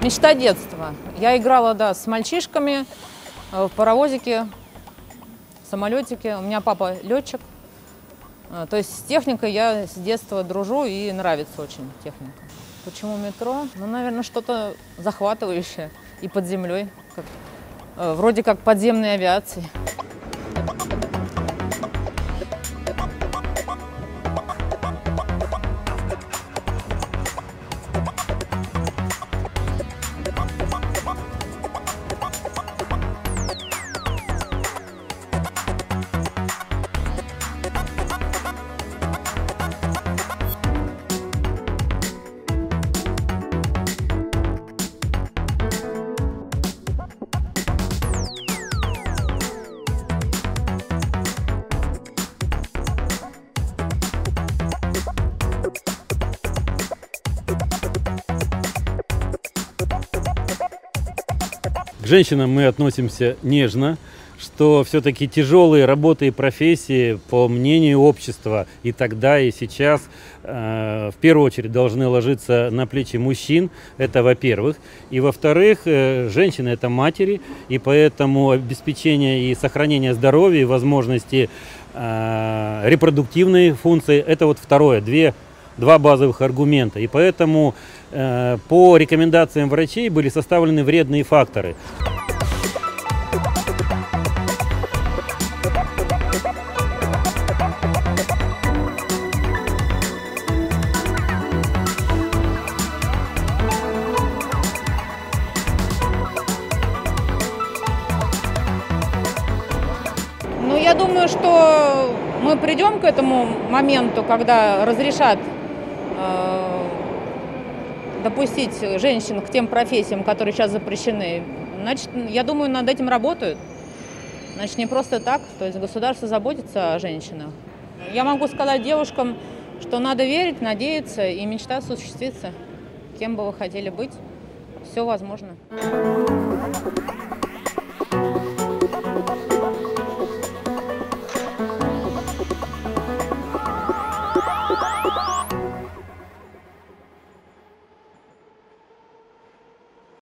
Мечта детства. Я играла, да, с мальчишками в паровозике, в самолетике. У меня папа летчик. То есть с техникой я с детства дружу и нравится очень техника. Почему метро? Ну, наверное, что-то захватывающее и под землей. Вроде как подземной авиации. К женщинам мы относимся нежно, что все-таки тяжелые работы и профессии, по мнению общества и тогда, и сейчас, в первую очередь должны ложиться на плечи мужчин, это во-первых. И во-вторых, женщины – это матери, и поэтому обеспечение и сохранение здоровья, и возможности репродуктивной функции – это вот второе, два базовых аргумента. И поэтому по рекомендациям врачей были составлены вредные факторы. Ну, я думаю, что мы придем к этому моменту, когда разрешат допустить женщин к тем профессиям, которые сейчас запрещены. Значит, я думаю, над этим работают. Значит, не просто так. То есть государство заботится о женщинах. Я могу сказать девушкам, что надо верить, надеяться, и мечта осуществится. Кем бы вы хотели быть, все возможно.